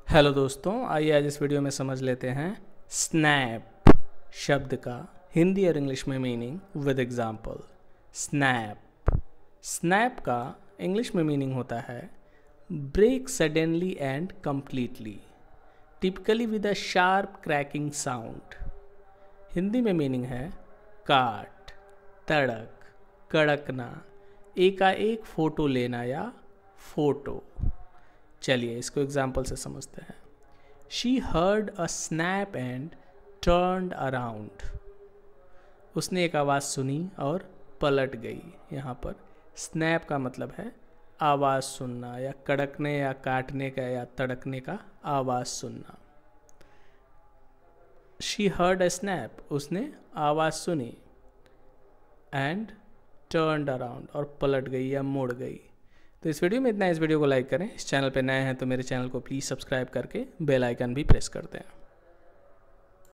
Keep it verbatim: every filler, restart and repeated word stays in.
Hello दोस्तों, आइए आज इस वीडियो में समझ लेते हैं स्नैप शब्द का हिंदी और इंग्लिश में meaning with example. Snap snap का इंग्लिश में मीनिंग होता है break suddenly and completely, typically with a sharp cracking sound. Hindi में मीनिंग है काट, तड़क, कड़कना, एकाएक फोटो लेना या फोटो। चलिए इसको एग्जाम्पल से समझते हैं। She heard a snap and turned around. उसने एक आवाज़ सुनी और पलट गई। यहाँ पर स्नैप का मतलब है आवाज़ सुनना, या कड़कने या काटने का या तड़कने का आवाज़ सुनना। शी हर्ड अ स्नैप, उसने आवाज़ सुनी, एंड टर्न्ड अराउंड, और पलट गई या मुड़ गई। तो इस वीडियो में इतना। इस वीडियो को लाइक करें। इस चैनल पे नए हैं तो मेरे चैनल को प्लीज़ सब्सक्राइब करके बेल आइकन भी प्रेस कर दें।